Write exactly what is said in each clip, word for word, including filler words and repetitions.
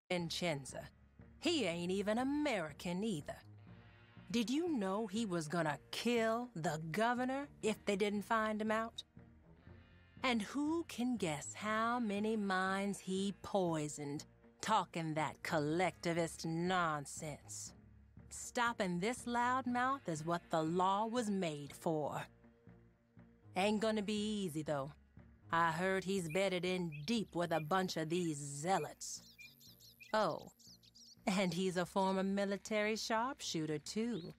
Vincenza. He ain't even American either. Did you know he was gonna kill the governor if they didn't find him out? And who can guess how many minds he poisoned, talking that collectivist nonsense? Stopping this loudmouth is what the law was made for. Ain't gonna be easy, though. I heard he's bedded in deep with a bunch of these zealots. Oh, and he's a former military sharpshooter, too.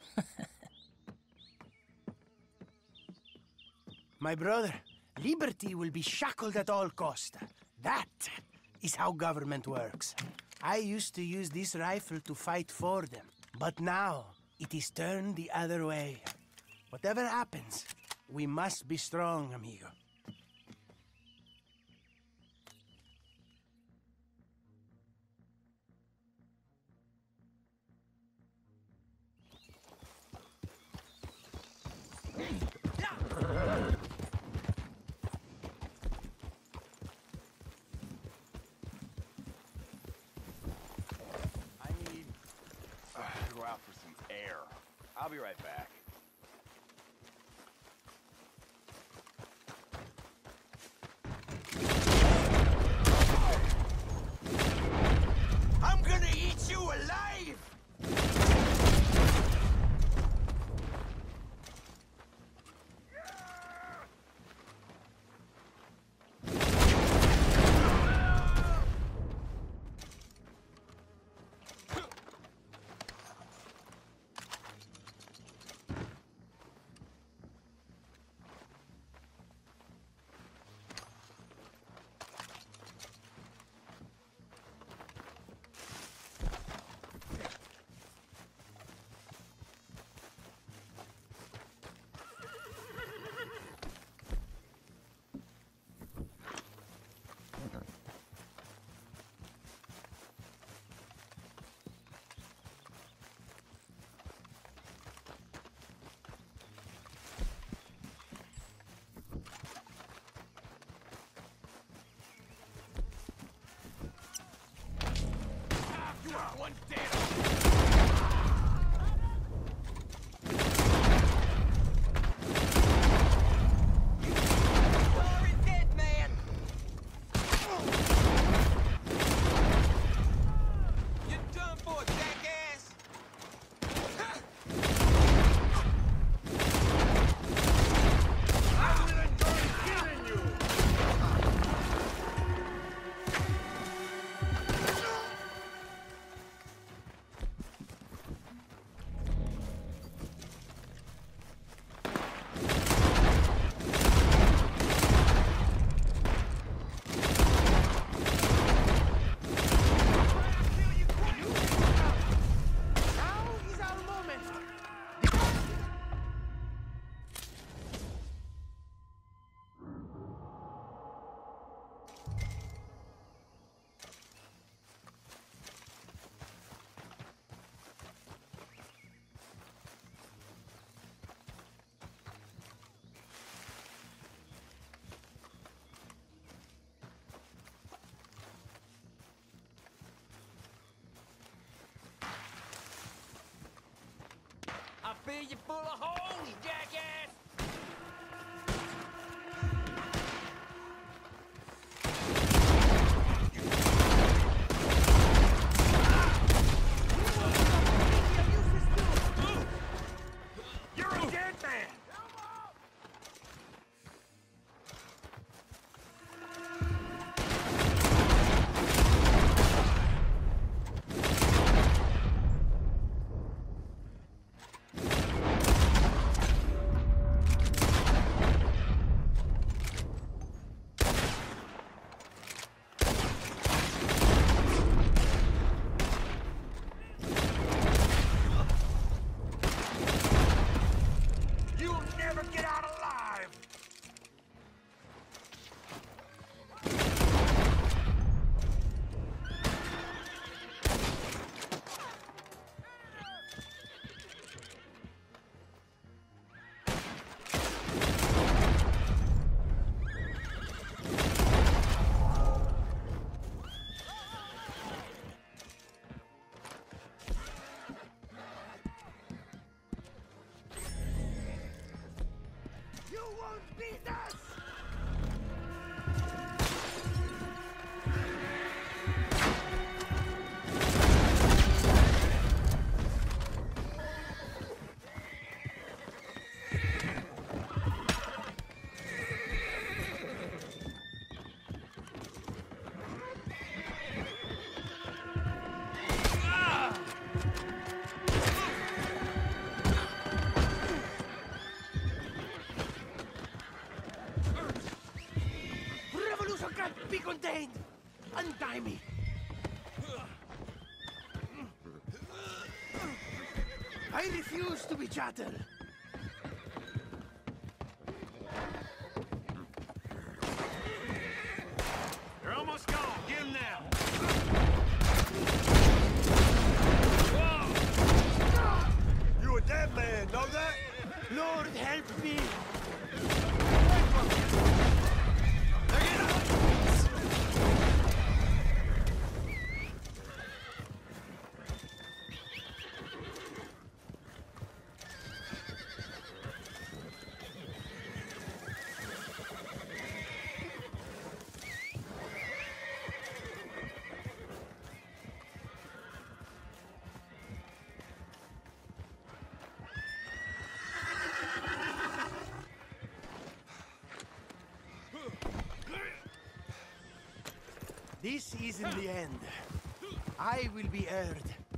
My brother, liberty will be shackled at all cost. That is how government works. I used to use this rifle to fight for them, but now it is turned the other way. Whatever happens, we must be strong, amigo. I'll be right back. I'm gonna eat you alive! One dead. I fill you full of holes, jackass! You're a dead man! chained! Untie me! I refuse to be chattel! They're almost gone. Get him now. Whoa! You a dead man, know that? Lord, help me! This isn't the end. I will be heard.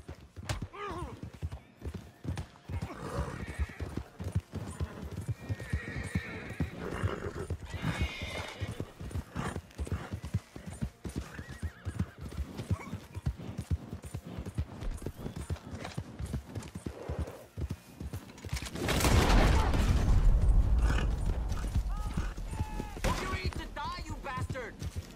You need to die, you bastard!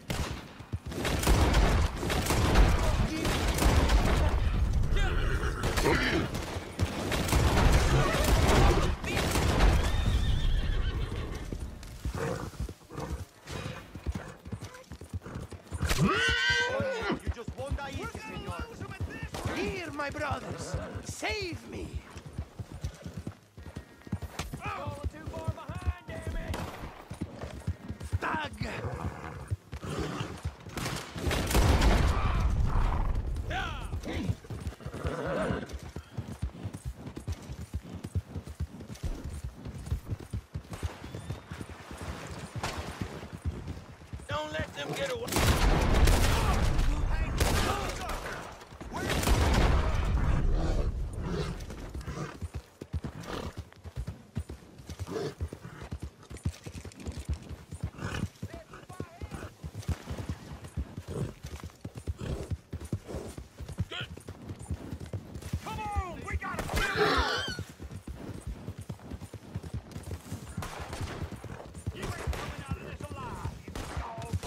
You just won't die easy, senor. Here, my brothers! Save me! Falling too far behind, damn it! Tag! Don't let them get away! Come on, we gotta kill You ain't coming out of this alive, you dog.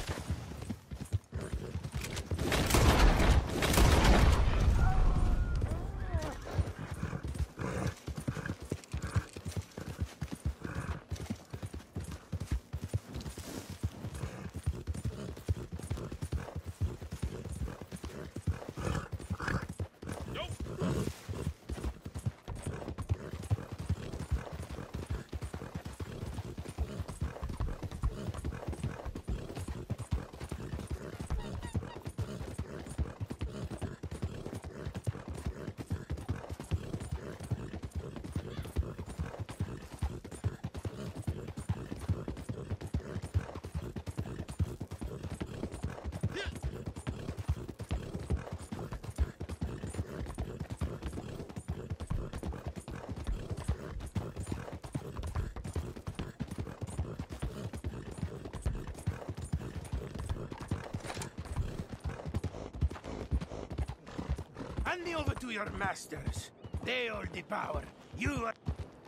Hand me over to your masters. They hold the power. You are...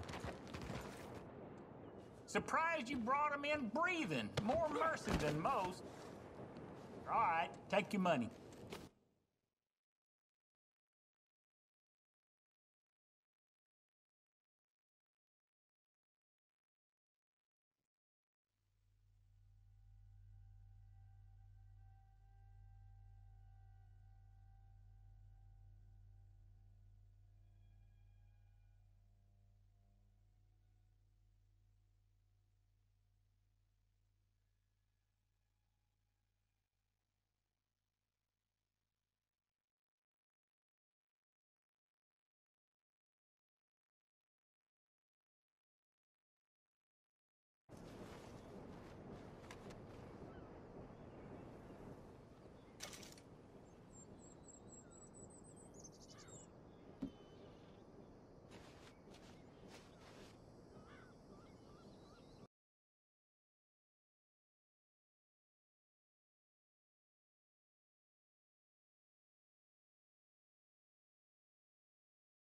Surprised you brought him in breathing. More mercy than most. All right, take your money.